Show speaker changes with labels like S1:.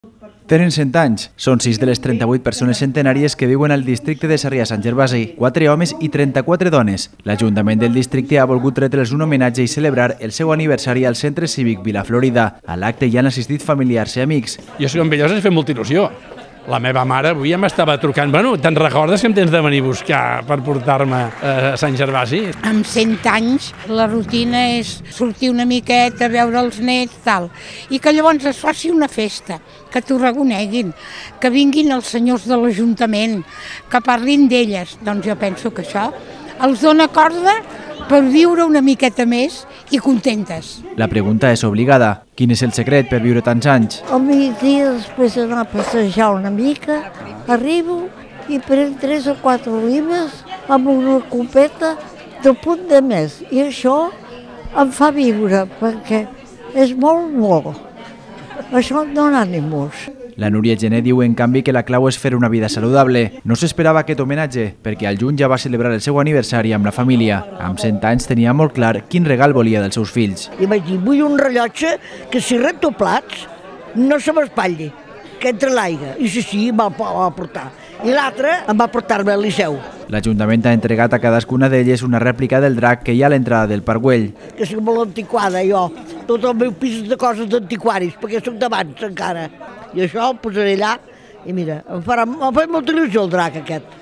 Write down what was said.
S1: Tenen 100 anys. Són 6 de les 38 persones centenàries que viuen al districte de Sarrià-Sant Gervasi, 4 homes i 34 dones. L'Ajuntament del districte ha volgut retre'ls un homenatge i celebrar el seu aniversari al Centre Cívic Vila Florida. A l'acte hi han assistit familiars i amics.
S2: Jo soc amb ells, ens fa molta il·lusió. La meva mare avui ja m'estava trucant. Bueno, te'n recordes que em tens de venir a buscar per portar-me a Sant Gervasi?
S3: Amb 100 anys la rutina és sortir una miqueta, veure els nets, tal, i que llavors es faci una festa, que t'ho reconeguin, que vinguin els senyors de l'Ajuntament, que parlin d'elles. Doncs jo penso que això els dona corda per viure una miqueta més i contentes.
S1: La pregunta és obligada. Quin és el secret per viure tants anys?
S4: Al migdia, després d'anar a passejar una mica, arribo i prenc 3 o 4 olives amb una copeta de punt de més. I això em fa viure, perquè és molt. Això em dona ànims.
S1: La Núria Gené diu, en canvi, que la clau és fer una vida saludable. No s'esperava aquest homenatge, perquè al juny ja va celebrar el seu aniversari amb la família. Amb 100 anys tenia molt clar quin regal volia dels seus fills.
S5: I vaig dir, vull un rellotge que si reto plats no se m'espatlli, que entre l'aigua. I sí, em va portar. I l'altre em va portar-me al Liceu.
S1: L'Ajuntament ha entregat a cadascuna d'elles una rèplica del drac que hi ha a l'entrada del Parc Güell.
S5: Que soc molt antiquada, jo. Tot el meu pis de coses d'antiquaris, perquè soc d'abans encara. I això el posaré allà i mira, em fa molta il·lusió el drac aquest.